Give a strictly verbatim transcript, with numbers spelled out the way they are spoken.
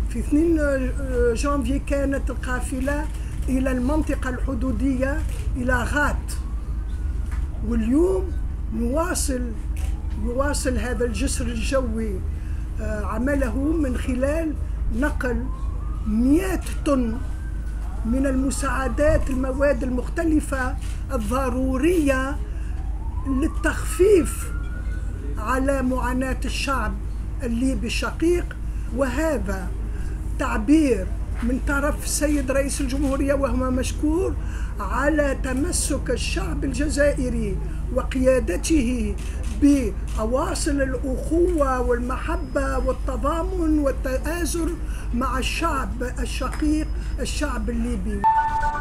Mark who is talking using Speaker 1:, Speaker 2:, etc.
Speaker 1: في اثنين جانفي كانت القافلة إلى المنطقة الحدودية إلى غات، واليوم نواصل يواصل هذا الجسر الجوي عمله من خلال نقل مئة طن من المساعدات، المواد المختلفة الضرورية للتخفيف على معاناة الشعب الليبي الشقيق. وهذا تعبير من طرف السيد رئيس الجمهورية وهو مشكور على تمسك الشعب الجزائري وقيادته بأواصر الأخوة والمحبة والتضامن والتآزر مع الشعب الشقيق الشعب الليبي.